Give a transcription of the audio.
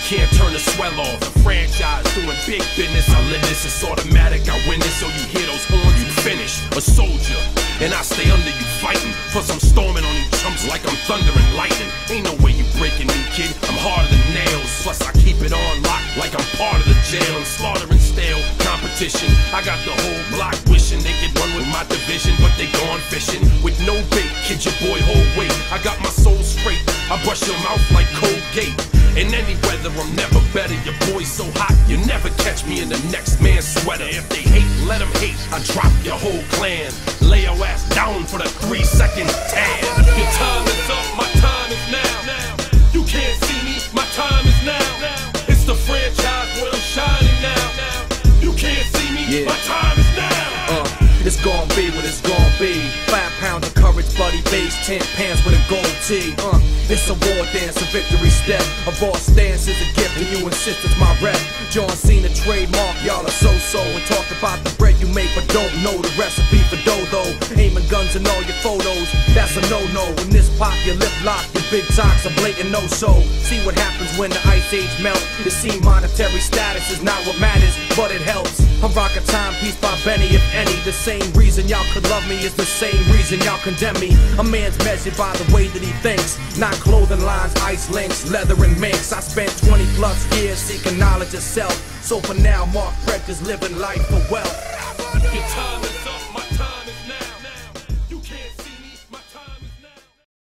can't turn the swell off. The franchise doing big business, I live this, it's automatic, I win this. So you hear those horns, you finish. A soldier, and I stay under you fighting. Plus I'm storming on you chumps like I'm thunder and lightning. Ain't no way you breaking me, kid, I'm harder than nails. Plus I keep it on lock like I'm part of the jail. I'm slaughtering stale competition. I got the whole block wishing they could run with my division, but they gone fishing with no bait. Kid, your boy hold weight. I got my soul straight, I brush your mouth like Colgate. In any weather, I'm never better. Your boy's so hot, you never catch me in the next man's sweater. If they hate, let them hate. I drop your whole clan. Lay your ass down for the 3-second tan. Your time is up, my time is now. You can't see me, my time is now. It's the franchise where I'm shining now. You can't see me, my time is now. It's gon' be what it's gon' be. 5 pounds of courage, buddy, base, 10 pants with a gold tee. It's a war dance, a victory step. A raw stance is a gift, and you insist it's my rep. John Cena trademark, y'all are so-so. And talk about the bread you make, but don't know the recipe for dough. Aiming guns in all your photos, that's a no-no. When this pop, your lip lock, your big talks a blatant no-so. See what happens when the ice age melt. It seems monetary status is not what matters, but it helps. I'm rocking Timepiece by Benny, if any. The same reason y'all could love me is the same reason y'all condemn me. A man's measured by the way that he thinks, not clothing lines, ice links, leather and minks. I spent 20 plus years seeking knowledge of self. So for now, Mark Breck is living life for wealth.